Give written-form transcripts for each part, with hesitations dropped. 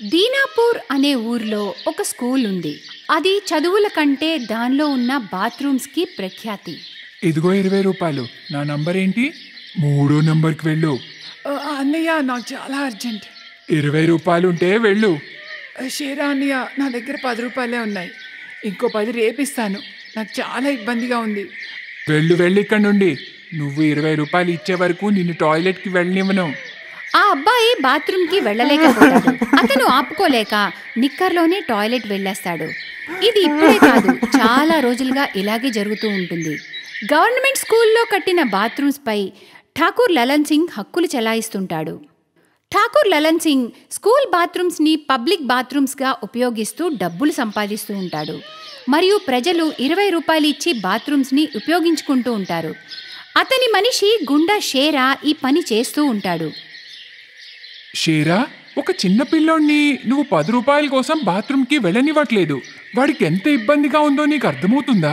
దీనాపూర్ అనే ఊర్లో ఒక స్కూల్ ఉంది. అది చదువుల కంటే దానిలో ఉన్న బాత్రూమ్స్కి ప్రఖ్యాతి. ఇదిగో 20 రూపాయలు. నా నంబర్ ఏంటి? 3వ నంబర్కి వెళ్ళు. అన్నయ్య నాకు చాలా అర్జెంట్. 20 రూపాయలు ఉంటే వెళ్ళు. షేరా అన్నయ్య, నా దగ్గర 10 రూపాయలే ఉన్నాయి. ఇంకో 10 రేపిస్తాను. నాకు చాలా ఇబ్బందిగా ఉంది. వెళ్ళు ఇక్కడి నుండి. నువ్వు 20 రూపాయలు ఇచ్చే వరకు నిన్ను టాయిలెట్కి వెళ్ళనివ్వను. ఆ అబ్బాయి బాత్రూమ్కి వెళ్ళలేకపోతాడు. అతను ఆపుకోలేక నిక్కర్లోనే టాయిలెట్ వెళ్ళేస్తాడు. ఇది ఇప్పుడే కాదు, చాలా రోజులుగా ఇలాగే జరుగుతూ ఉంటుంది. గవర్నమెంట్ స్కూల్లో కట్టిన బాత్రూమ్స్ పై ఠాకూర్ లలన్ సింగ్ హక్కులు చెలాయిస్తుంటాడు. ఠాకూర్ లలన్ సింగ్ స్కూల్ బాత్రూమ్స్ని పబ్లిక్ బాత్రూమ్స్గా ఉపయోగిస్తూ డబ్బులు సంపాదిస్తూ ఉంటాడు. మరియు ప్రజలు 20 రూపాయలు ఇచ్చి బాత్రూమ్స్ని ఉపయోగించుకుంటూ ఉంటారు. అతని మనిషి గుండా షేరా ఈ పని చేస్తూ ఉంటాడు. షేరా, ఒక చిన్న పిల్లోడిని నువ్వు 10 రూపాయల కోసం బాత్రూమ్కి వెళ్ళనివ్వట్లేదు. వాడికి ఎంత ఇబ్బందిగా ఉందో నీకు అర్థమవుతుందా?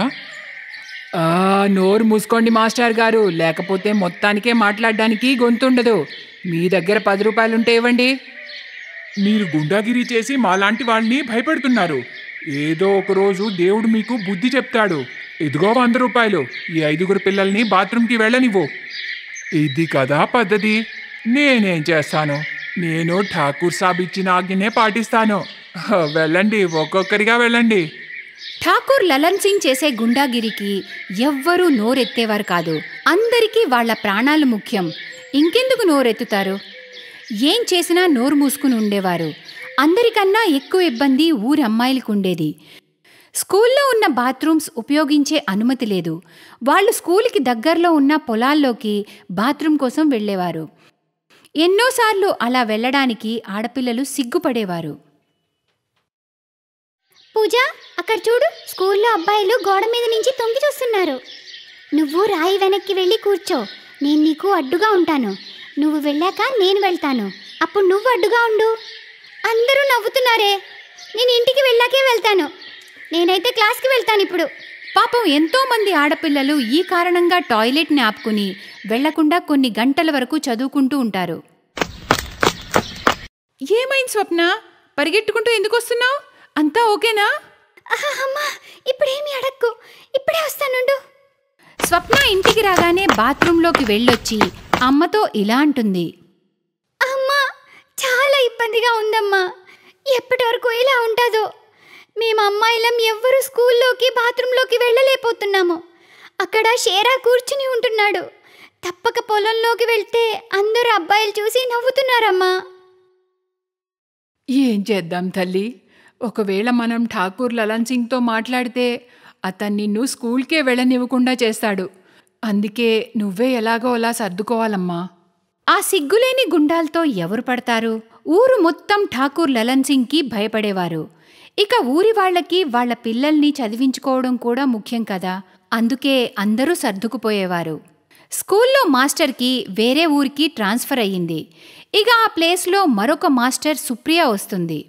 నోరు మూసుకోండి మాస్టర్ గారు, లేకపోతే మొత్తానికే మాట్లాడడానికి గొంతుండదు. మీ దగ్గర 10 రూపాయలుంటే ఇవ్వండి. మీరు గుండాగిరి చేసి మాలాంటి వాళ్ళని భయపెడుతున్నారు. ఏదో ఒక రోజు దేవుడు మీకు బుద్ధి చెప్తాడు. ఇదిగో 100 రూపాయలు. ఈ 5గురు పిల్లల్ని బాత్రూమ్కి వెళ్ళనివ్వు. ఇది కదా పద్ధతి. నేనేం చేస్తాను? నేను ఠాకూర్ సాబ్ ఇచ్చిన ఆజ్ఞనే పాటిస్తాను. వెళ్ళండి, ఒక్కొక్కరిగా వెళ్ళండి. ఠాకూర్ లలన్ సింగ్ చేసే గుండాగిరికి ఎవ్వరూ నోరెత్తేవారు కాదు. అందరికీ వాళ్ల ప్రాణాలు ముఖ్యం. ఇంకెందుకు నోరెత్తుతారు? ఏం చేసినా నోరు మూసుకుని ఉండేవారు. అందరికన్నా ఎక్కువ ఇబ్బంది ఊరి అమ్మాయిలకు ఉండేది. స్కూల్లో ఉన్న బాత్రూమ్స్ ఉపయోగించే అనుమతి లేదు. వాళ్ళు స్కూల్కి దగ్గరలో ఉన్న పొలాల్లోకి బాత్రూమ్ కోసం వెళ్ళేవారు. ఎన్నోసార్లు అలా వెళ్ళడానికి ఆడపిల్లలు సిగ్గుపడేవారు. పూజ, అక్కడ చూడు, స్కూల్లో అబ్బాయిలు గోడ మీద నుంచి తొంగి చూస్తున్నారు. నువ్వు రాయి వెనక్కి వెళ్ళి కూర్చో. నేను నీకు అడ్డుగా ఉంటాను. నువ్వు వెళ్ళాక నేను వెళ్తాను. అప్పుడు నువ్వు అడ్డుగా ఉండు. అందరూ నవ్వుతున్నారే. నేను ఇంటికి వెళ్ళాకే వెళ్తాను. నేనైతే క్లాస్కి వెళ్తాను ఇప్పుడు. పాపం ఎంతో మంది ఆడపిల్లలు ఈ కారణంగా టాయిలెట్ని ఆపుకుని వెళ్లకుండా కొన్ని గంటల వరకు చదువుకుంటూ ఉంటారు. ఏమైంది స్వప్న? పరిగెట్టుకుంటూ ఎందుకు వస్తున్నావు? అంతా ఓకేనా? అమ్మా, ఇప్పుడేమి అడక్కు, ఇప్పుడే వస్తానుండు. స్వప్న ఇంటికి రాగానే బాత్రూంలోకి వెళ్ళొచ్చి అమ్మతో ఇలా అంటుంది. అమ్మా, చాలా ఇబ్బందిగా ఉందమ్మా. ఎప్పటి వరకు ఇలా ఉంటుందో. మేము అమ్మాయిలం ఎవ్వరూ స్కూల్లోకి బాత్రూంలోకి వెళ్ళలేకపోతున్నాము. అక్కడ షేరా కూర్చుని ఉంటున్నాడు. తప్పక పొలంలోకి వెళ్తే అందరూ అబ్బాయిలు చూసి నవ్వుతున్నారమ్మా. ఏం చేద్దాం తల్లి? ఒకవేళ మనం ఠాకూర్ లలన్ సింగ్తో మాట్లాడితే అతను నిన్ను స్కూల్కే వెళ్ళనివ్వకుండా చేస్తాడు. అందుకే నువ్వే ఎలాగో అలా సర్దుకోవాలమ్మా. ఆ సిగ్గులేని గుండాలతో ఎవరు పడతారు? ఊరు మొత్తం ఠాకూర్ లలన్ సింగ్కి భయపడేవారు. ఇక ఊరి వాళ్లకి వాళ్ల పిల్లల్ని చదివించుకోవడం కూడా ముఖ్యం కదా. అందుకే అందరూ సర్దుకుపోయేవారు. స్కూల్లో మాస్టర్కి వేరే ఊరికి ట్రాన్స్ఫర్ అయ్యింది. ఇక ఆ ప్లేస్లో మరొక మాస్టర్ సుప్రియ వస్తుంది.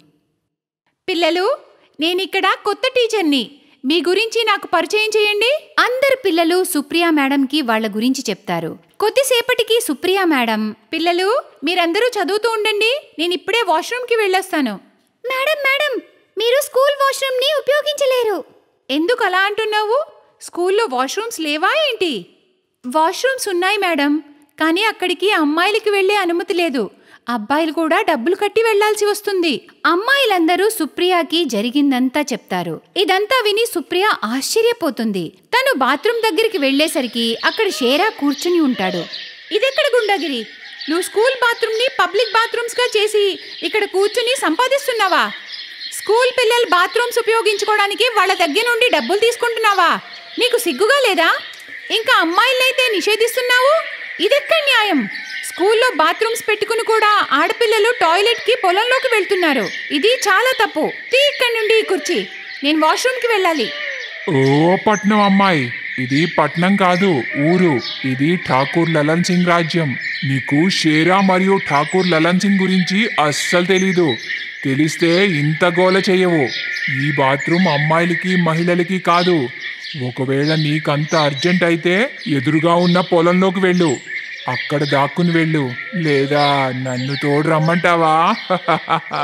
పిల్లలు, నేనిక్కడ కొత్త టీచర్ని. మీ గురించి నాకు పరిచయం చేయండి. అందరు పిల్లలు సుప్రియ మేడంకి వాళ్ల గురించి చెప్తారు. కొద్దిసేపటికి సుప్రియ మేడం, పిల్లలు మీరందరూ చదువుతూ ఉండండి, నేనిప్పుడే వాష్రూమ్కి వెళ్ళొస్తాను. మేడం మేడం, మీరు స్కూల్ వాష్రూమ్ని ఉపయోగించలేరు. ఎందుకు అలా అంటున్నావు? స్కూల్లో వాష్రూమ్స్ లేవా ఏంటి? వాష్రూమ్స్ ఉన్నాయి మేడం, కానీ అక్కడికి అమ్మాయిలకి వెళ్లే అనుమతి లేదు. అబ్బాయిలు కూడా డబ్బులు కట్టి వెళ్లాల్సి వస్తుంది. అమ్మాయిలందరూ సుప్రియకి జరిగిందంతా చెప్తారు. ఇదంతా విని సుప్రియ ఆశ్చర్యపోతుంది. తను బాత్రూమ్ దగ్గరికి వెళ్లేసరికి అక్కడ షేరా కూర్చుని ఉంటాడు. ఇదెక్కడ గుండాగిరి? నువ్వు స్కూల్ బాత్రూమ్ని పబ్లిక్ బాత్రూమ్స్గా చేసి ఇక్కడ కూర్చుని సంపాదిస్తున్నావా? స్కూల్ పిల్లలు బాత్రూమ్స్ ఉపయోగించుకోవడానికి వాళ్ళ దగ్గర నుండి డబ్బులు తీసుకుంటున్నావా? నీకు సిగ్గుగా లేదా? ఇంకా అమ్మాయిలైతే నిషేధిస్తున్నావు. ఇదెక్కడ న్యాయం? స్కూల్లో బాత్రూమ్స్ పెట్టుకుని కూడా ఆడపిల్లలు టాయిలెట్కి పొలంలోకి వెళ్తున్నారు. ఇది చాలా తప్పు. ఇక్కడి నుండి ఈ కుర్చీ. నేను వాష్రూమ్కి వెళ్ళాలి. ఓ పట్నం అమ్మాయి, ఇది పట్నం కాదు, ఊరు. ఇది ఠాకూర్ లలన్ సింగ్ రాజ్యం. నీకు షేరా మరియు ఠాకూర్ లలన్ సింగ్ గురించి అస్సలు తెలీదు. తెలిస్తే ఇంత గోల చెయ్యవు. ఈ బాత్రూమ్ అమ్మాయిలకి మహిళలకి కాదు. ఒకవేళ నీకంత అర్జెంట్ అయితే ఎదురుగా ఉన్న పొలంలోకి వెళ్ళు. అక్కడ దాక్కుని వెళ్ళు. లేదా నన్ను తోడు రమ్మంటావా?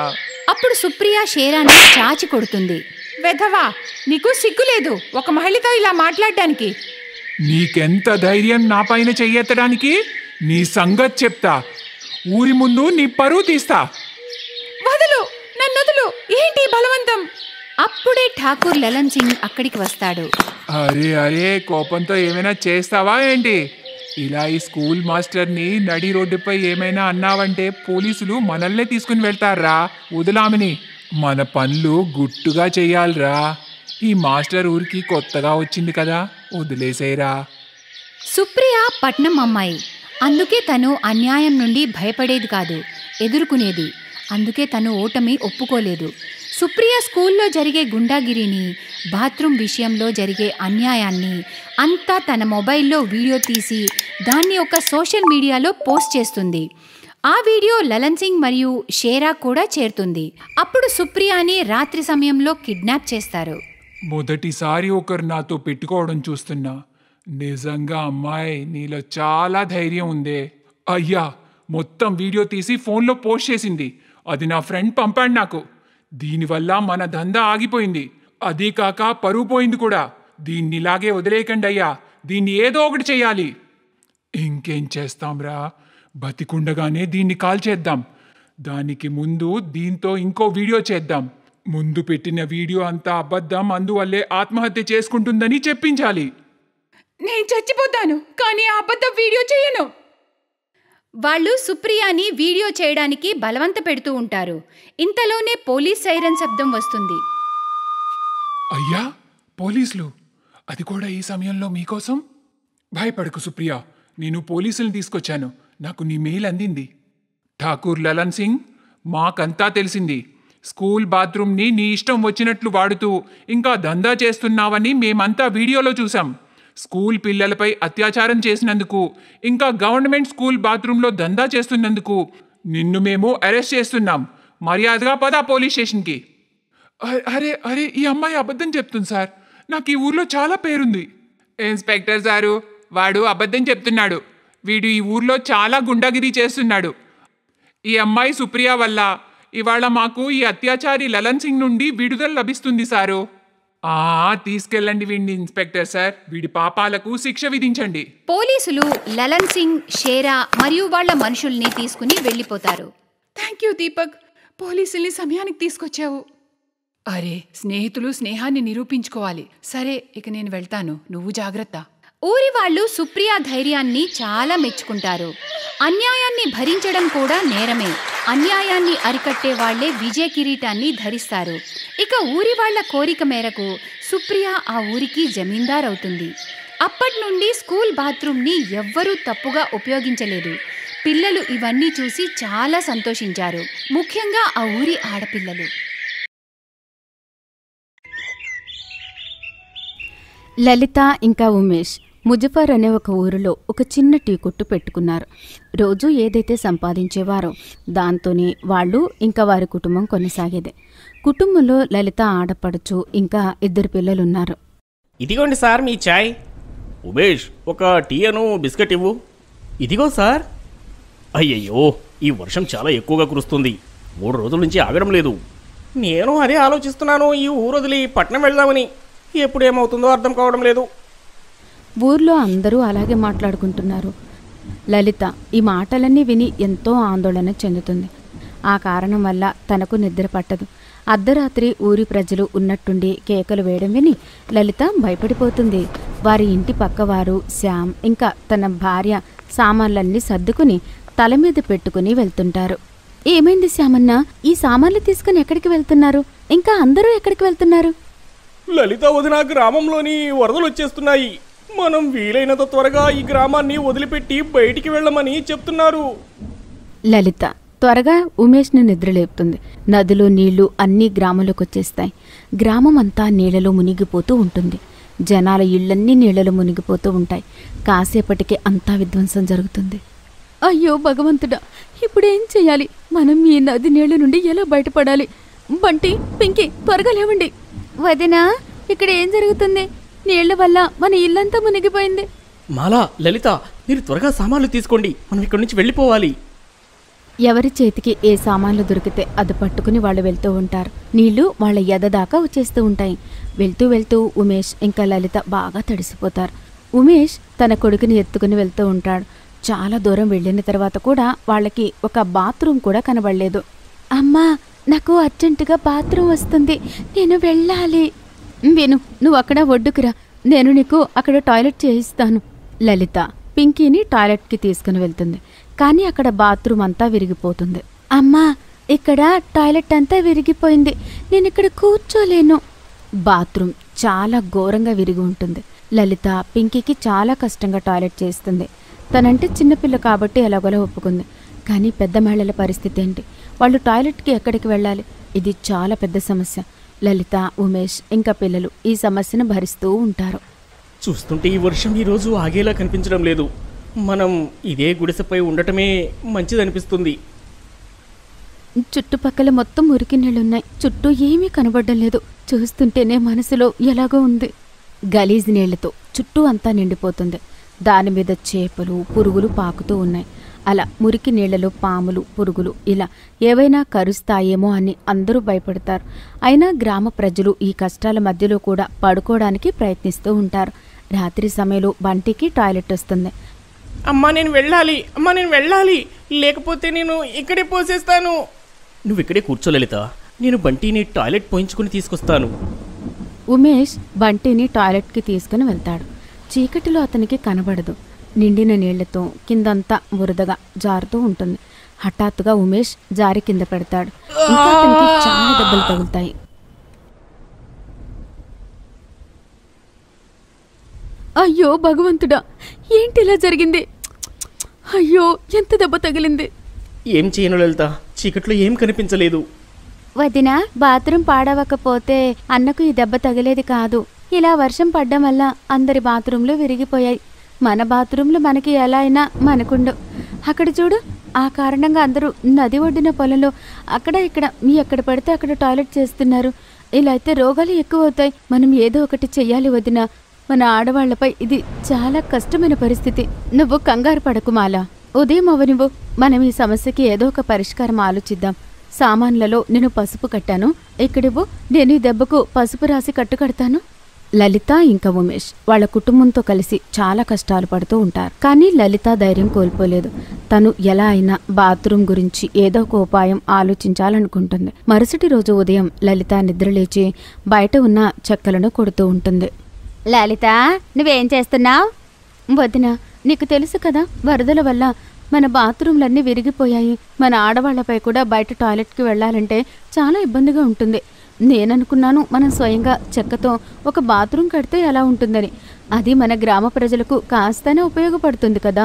అప్పుడు సుప్రియ షేరాని చాచి కొడుతుంది. వెధవా, నీకు సిగ్గులేదు ఒక మహిళతో ఇలా మాట్లాడడానికి? నీకెంత ధైర్యం నా పైన చెయ్యెత్తడానికి? నీ సంగతి చెప్తా. ఊరి ముందు నీ పరువు తీస్తా. వదులు, నన్నొదులు. ఏంటి బలవంతం? అప్పుడే ఠాకూర్ లలన్ సింగ్ అక్కడికి వస్తాడు. అరే అరే, కోపంతో ఏమైనా చేస్తావా ఏంటి? ఇలా ఈ స్కూల్ మాస్టర్ని నడి రోడ్డుపై ఏమైనా అన్నావంటే పోలీసులు మనల్నే తీసుకుని వెళ్తారా. వదిలామని, మన పనులు గుట్టుగా చెయ్యాలిరా. ఈ మాస్టర్ ఊరికి కొత్తగా వచ్చింది కదా, వదిలేసేరా. సుప్రియ పట్నం అమ్మాయి, అందుకే తను అన్యాయం నుండి భయపడేది కాదు, ఎదుర్కొనేది. అందుకే తను ఓటమి ఒప్పుకోలేదు. సుప్రియ స్కూల్లో జరిగే గుండాగిరిని, బాత్రూమ్ విషయంలో జరిగే అన్యాయాన్ని అంతా తన మొబైల్లో వీడియో తీసి దాన్ని ఒక సోషల్ మీడియాలో పోస్ట్ చేస్తుంది. ఆ వీడియో లలన్ సింగ్ మరియు షేరా కూడా చేరుతుంది. అప్పుడు సుప్రియని రాత్రి సమయంలో కిడ్నాప్ చేస్తారు. మొదటిసారి ఒకరు నాతో పెట్టుకోవడం చూస్తున్నా. నిజంగా అమ్మాయి, నీలో చాలా ధైర్యం ఉందే. అయ్యా, మొత్తం వీడియో తీసి ఫోన్లో పోస్ట్ చేసింది. అది నా ఫ్రెండ్ పంపాడు నాకు. దీనివల్ల మన దందా ఆగిపోయింది. అదీ కాక పరువు పోయింది కూడా. దీన్నిలాగే వదిలేయకండి అయ్యా, దీన్ని ఏదో ఒకటి చెయ్యాలి. ఇంకేం చేస్తాంరా, బతికుండగానే దీన్ని కాల్ చేద్దాం. దానికి ముందు దీంతో ఇంకో వీడియో చేద్దాం. ముందు పెట్టిన వీడియో అంతా అబద్ధం, అందువల్లే ఆత్మహత్య చేసుకుంటుందని చెప్పించాలి. నేను చచ్చిపోతాను, కానీ ఆ అబద్ధం వీడియో చేయను. వాళ్ళు సుప్రియని వీడియో చేయడానికి బలవంత పెడుతూ ఉంటారు. ఇంతలోనే పోలీస్ సైరన్ శబ్దం వస్తుంది. అయ్యా, పోలీసులు! అది కూడా ఈ సమయంలో మీకోసం. భయపడకు సుప్రియ, నేను పోలీసులను తీసుకొచ్చాను. నాకు నీ మెయిల్ అందింది. ఠాకూర్ లలన్ సింగ్, మాకంతా తెలిసింది. స్కూల్ బాత్రూమ్ని నీ ఇష్టం వచ్చినట్లు వాడుతూ ఇంకా దందా చేస్తున్నావని మేమంతా వీడియోలో చూసాం. స్కూల్ పిల్లలపై అత్యాచారం చేసినందుకు, ఇంకా గవర్నమెంట్ స్కూల్ బాత్రూంలో దందా చేస్తున్నందుకు నిన్ను మేము అరెస్ట్ చేస్తున్నాం. మర్యాదగా పదా పోలీస్ స్టేషన్కి. అరే అరే, ఈ అమ్మాయి అబద్ధం చెప్తుంది సార్. నాకు ఈ ఊర్లో చాలా పేరుంది. ఇన్స్పెక్టర్ సారు, వాడు అబద్ధం చెప్తున్నాడు. వీడు ఈ ఊర్లో చాలా గుండాగిరి చేస్తున్నాడు. ఈ అమ్మాయి సుప్రియ వల్ల ఇవాళ మాకు ఈ అత్యాచారి లలన్ సింగ్ నుండి విడుదల లభిస్తుంది సారు. తీసుకెళ్ళండి వీడిని ఇన్స్పెక్టర్ సార్. వీడి పాపాలకు శిక్ష విధించండి. పోలీసులు లలన్ సింగ్, షేరా మరియు వాళ్ళ మనుషుల్ని తీసుకుని వెళ్ళిపోతారు. థ్యాంక్ యూ దీపక్, పోలీసుల్ని సమయానికి తీసుకొచ్చావు. అరే, స్నేహితులు స్నేహాన్ని నిరూపించుకోవాలి. సరే, ఇక నేను వెళ్తాను, నువ్వు జాగ్రత్త. ఊరి వాళ్ళు సుప్రియ ధైర్యాన్ని చాలా మెచ్చుకుంటారు. అన్యాయాన్ని భరించడం కూడా నేరమే. అన్యాయాన్ని అరికట్టే వాళ్లే విజయ కిరీటాన్ని ధరిస్తారు. ఇక ఊరి వాళ్ల కోరిక మేరకు సుప్రియ ఆ ఊరికి జమీందార్ అవుతుంది. అప్పటి నుండి స్కూల్ బాత్రూమ్ని ఎవ్వరూ తప్పుగా ఉపయోగించలేదు. పిల్లలు ఇవన్నీ చూసి చాలా సంతోషించారు, ముఖ్యంగా ఆ ఊరి ఆడపిల్లలు. లలిత ఇంకా ఉమేష్ ముజఫర్ అనే ఒక ఊరిలో ఒక చిన్న టీ కొట్టు పెట్టుకున్నారు. రోజు ఏదైతే సంపాదించేవారో దాంతోనే వాళ్ళు ఇంకా వారి కుటుంబం కొనసాగేది. కుటుంబంలో లలిత ఆడపడుచు ఇంకా 2 పిల్లలున్నారు. ఇదిగోండి సార్ మీ చాయ్. ఉమేష్, ఒక టీ అను బిస్కెట్ ఇవ్వు. ఇదిగో సార్. అయ్యయ్యో, ఈ వర్షం చాలా ఎక్కువగా కురుస్తుంది. 3 రోజుల నుంచి ఆగడం లేదు. నేను అదే ఆలోచిస్తున్నాను, ఈ ఊరు వదిలి పట్నం వెళ్దామని. ఎప్పుడేమవుతుందో అర్థం కావడం లేదు. ఊర్లో అందరూ అలాగే మాట్లాడుకుంటున్నారు. లలిత ఈ మాటలన్నీ విని ఎంతో ఆందోళన చెందుతుంది. ఆ కారణం వల్ల తనకు నిద్ర పట్టదు. అర్ధరాత్రి ఊరి ప్రజలు ఉన్నట్టుండి కేకలు వేయడం విని లలిత భయపడిపోతుంది. వారి ఇంటి పక్కవారు శ్యామ్ ఇంకా తన భార్య సామాన్లన్నీ సర్దుకుని తల మీద పెట్టుకుని వెళ్తుంటారు. ఏమైంది శ్యామన్న? ఈ సామాన్లు తీసుకుని ఎక్కడికి వెళ్తున్నారు? ఇంకా అందరూ ఎక్కడికి వెళ్తున్నారు? లలిత వదిన, గ్రామంలోని వరదలు వచ్చేస్తున్నాయి. మనం వీలైనంత త్వరగా ఈ గ్రామాన్ని వదిలిపెట్టి బయటికి వెళ్ళమని చెప్తున్నారు. లలిత త్వరగా ఉమేష్ని నిద్రలేపుతుంది. నదిలో నీళ్లు అన్ని గ్రామంలోకి వచ్చేస్తాయి. గ్రామం అంతా నీళ్లలో మునిగిపోతూ ఉంటుంది. జనాల ఇళ్లన్నీ నీళ్లలో మునిగిపోతూ ఉంటాయి. కాసేపటికి అంతా విధ్వంసం జరుగుతుంది. అయ్యో భగవంతుడా, ఇప్పుడేం చెయ్యాలి? మనం ఈ నది నీళ్ల నుండి ఎలా బయటపడాలి? బంటి, పింకీ, త్వరగా లేవండి. వదినా, ఇక్కడ ఏం జరుగుతుంది? నీళ్ల వల్ల మన ఇల్లంతా మునిగిపోయింది. మాలా, లలిత, మీరు త్వరగా సామాన్లు తీసుకోండి, మనం ఇక్కడి నుంచి వెళ్ళిపోవాలి. ఎవరి చేతికి ఏ సామాన్లు దొరికితే అది పట్టుకుని వాళ్ళు వెళ్తూ ఉంటారు. నీళ్లు వాళ్ళ ఎద దాకా వచ్చేస్తూ ఉంటాయి. వెళ్తూ వెళ్తూ ఉమేష్ ఇంకా లలిత బాగా తడిసిపోతారు. ఉమేష్ తన కొడుకుని ఎత్తుకుని వెళ్తూ ఉంటాడు. చాలా దూరం వెళ్ళిన తర్వాత కూడా వాళ్ళకి ఒక బాత్రూమ్ కూడా కనబడలేదు. అమ్మా, నాకు అర్జెంటుగా బాత్రూమ్ వస్తుంది, నేను వెళ్ళాలి. విను, నువ్వు అక్కడ ఒడ్డుకురా, నేను నీకు అక్కడ టాయిలెట్ చేయిస్తాను. లలిత పింకీని టాయిలెట్కి తీసుకుని వెళ్తుంది. కానీ అక్కడ బాత్రూమ్ అంతా విరిగిపోతుంది. అమ్మా, ఇక్కడ టాయిలెట్ అంతా విరిగిపోయింది, నేను ఇక్కడ కూర్చోలేను. బాత్రూమ్ చాలా ఘోరంగా విరిగి ఉంటుంది. లలిత పింకీకి చాలా కష్టంగా టాయిలెట్ చేస్తుంది. తనంటే చిన్నపిల్ల కాబట్టి ఎలాగోలా ఒప్పుకుంది. కానీ పెద్ద మహిళల పరిస్థితి ఏంటి? వాళ్ళు టాయిలెట్కి ఎక్కడికి వెళ్ళాలి? ఇది చాలా పెద్ద సమస్య. లలిత, ఉమేష్ ఇంకా పిల్లలు ఈ సమస్యను భరిస్తూ ఉంటారు. చూస్తుంటే ఈ వర్షం ఈరోజు ఆగేలా కనిపించడం లేదు. మనం ఇదే గుడిసెపై ఉండటమే మంచిదనిపిస్తుంది. చుట్టుపక్కల మొత్తం మురికి నీళ్లున్నాయి. చుట్టూ ఏమీ కనబడడం లేదు. చూస్తుంటేనే మనసులో ఎలాగో ఉంది. గలీజ్ నీళ్లతో చుట్టూ అంతా నిండిపోతుంది. దానిమీద చేపలు, పురుగులు పాకుతూ ఉన్నాయి. అలా మురికి నీళ్లలో పాములు, పురుగులు ఇలా ఏవైనా కరుస్తాయేమో అని అందరూ భయపడతారు. అయినా గ్రామ ప్రజలు ఈ కష్టాల మధ్యలో కూడా పడుకోవడానికి ప్రయత్నిస్తూ ఉంటారు. రాత్రి సమయంలో బంటికి టాయిలెట్ వస్తుంది. అమ్మా నేను వెళ్ళాలి, లేకపోతే నేను ఇక్కడే పోసేస్తాను. నువ్వు ఇక్కడే కూర్చో లలిత, నేను బంటిని టాయిలెట్ పోయించుకుని తీసుకొస్తాను. ఉమేష్ బంటిని టాయిలెట్కి తీసుకుని వెళ్తాడు. చీకటిలో అతనికి కనబడదు. నిండిన నీళ్లతో కిందంతా బురదగా జారుతూ ఉంటుంది. హఠాత్తుగా ఉమేష్ జారి కింద పెడతాడు. ఇంకా అతనికి చాలా దెబ్బలు తగులుతాయి. అయ్యో భగవంతుడా, ఏంటి ఇలా జరిగింది? అయ్యో, ఎంత దెబ్బ తగిలింది! ఏం చేయను లలిత, చీకట్లో ఏం కనిపించలేదు. వదినా, బాత్రూమ్ పాడవకపోతే అన్నకు ఈ దెబ్బ తగిలేది కాదు. ఇలా వర్షం పడ్డం వల్ల అందరి బాత్రూంలు విరిగిపోయాయి. మన బాత్రూంలు మనకి ఎలా అయినా మనకుండు. అక్కడ చూడు, ఆ కారణంగా అందరూ నది ఒడ్డిన పొలంలో అక్కడ ఇక్కడ ఎక్కడ పడితే అక్కడ టాయిలెట్ చేస్తున్నారు. ఇలా అయితే రోగాలు ఎక్కువ అవుతాయి. మనం ఏదో ఒకటి చెయ్యాలి వదినా. మన ఆడవాళ్లపై ఇది చాలా కష్టమైన పరిస్థితి. నువ్వు కంగారు పడకు మాలా. ఉదయం అవనివ్వు, మనం ఈ సమస్యకి ఏదో ఒక పరిష్కారం ఆలోచిద్దాం. సామాన్లలో నేను పసుపు కట్టాను, ఇక్కడివ్వు, నేను ఈ దెబ్బకు పసుపు రాసి కట్టుకడతాను. లలిత ఇంకా ఉమేష్ వాళ్ళ కుటుంబంతో కలిసి చాలా కష్టాలు పడుతూ ఉంటారు. కానీ లలిత ధైర్యం కోల్పోలేదు. తను ఎలా అయినా బాత్రూమ్ గురించి ఏదో ఒక ఉపాయం ఆలోచించాలనుకుంటుంది. మరుసటి రోజు ఉదయం లలిత నిద్రలేచి బయట ఉన్న చెక్కలను కొడుతూ ఉంటుంది. లలిత, నువ్వేం చేస్తున్నావు? వదిన, నీకు తెలుసు కదా, వరదల వల్ల మన బాత్రూంలన్నీ విరిగిపోయాయి. మన ఆడవాళ్లపై కూడా బయట టాయిలెట్కి వెళ్ళాలంటే చాలా ఇబ్బందిగా ఉంటుంది. నేననుకున్నాను మనం స్వయంగా చెక్కతో ఒక బాత్రూమ్ కడితే ఎలా ఉంటుందని. అది మన గ్రామ ప్రజలకు కాస్తనే ఉపయోగపడుతుంది కదా.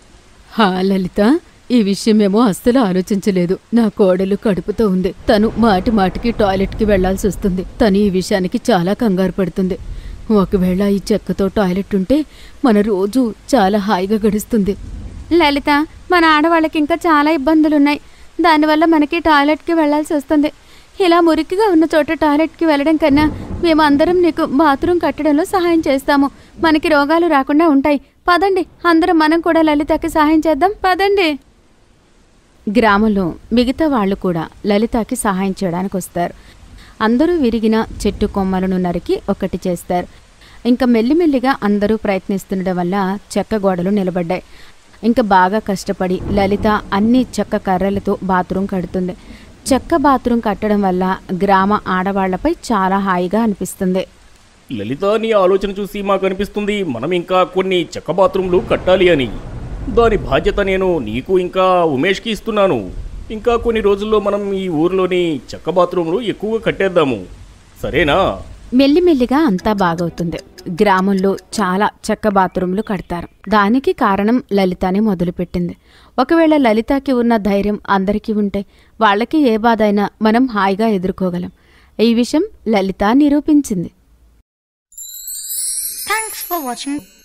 హా లలిత, ఈ విషయమేమో అస్సలు ఆలోచించలేదు. నా కోడలు కడుపుతో ఉంది. తను మాటి మాటికి టాయిలెట్కి వెళ్లాల్సి వస్తుంది. తను ఈ విషయానికి చాలా కంగారు పడుతుంది. ఒకవేళ ఈ చెక్కతో టాయిలెట్ ఉంటే మన రోజు చాలా హాయిగా గడుస్తుంది. లలిత, మన ఆడవాళ్ళకి ఇంకా చాలా ఇబ్బందులున్నాయి. దానివల్ల మనకి టాయిలెట్కి వెళ్లాల్సి వస్తుంది. ఇలా మురికిగా ఉన్న చోట టాయిలెట్కి వెళ్ళడం కన్నా మేము అందరం నీకు బాత్రూమ్ కట్టడంలో సహాయం చేస్తాము. మనకి రోగాలు రాకుండా ఉంటాయి. పదండి, అందరం మనం కూడా లలితకి సహాయం చేద్దాం. పదండి. గ్రామంలో మిగతా వాళ్ళు కూడా లలితకి సహాయం చేయడానికి వస్తారు. అందరూ విరిగిన చెట్టు కొమ్మలను నరికి ఒకటి చేస్తారు. ఇంకా మెల్లిమెల్లిగా అందరూ ప్రయత్నిస్తుండడం వల్ల చెక్క గోడలు నిలబడ్డాయి. ఇంకా బాగా కష్టపడి లలిత అన్ని చెక్క కర్రలతో బాత్రూమ్ కడుతుంది. చెక్క బాత్రూమ్ కట్టడం వల్ల గ్రామ ఆడవాళ్లపై చాలా హాయిగా అనిపిస్తుంది. లలిత, నీ ఆలోచన చూసి మాకు అనిపిస్తుంది మనం ఇంకా కొన్ని చెక్క బాత్రూంలు కట్టాలి అని. దాని బాధ్యత నేను నీకు ఇంకా ఉమేష్కి ఇస్తున్నాను. ఇంకా కొన్ని రోజుల్లో మనం ఈ ఊర్లోని చెక్క బాత్రూంలు ఎక్కువగా కట్టేద్దాము, సరేనా? మెల్లిమెల్లిగా అంతా బాగవుతుంది. గ్రామంలో చాలా చెక్క బాత్రూంలు కడతారు. దానికి కారణం లలితనే మొదలుపెట్టింది. ఒకవేళ లలితకి ఉన్న ధైర్యం అందరికీ ఉంటే వాళ్ళకి ఏ బాధ అయినా మనం హాయిగా ఎదుర్కోగలం. ఈ విషయం లలిత నిరూపించింది. Thanks for watching.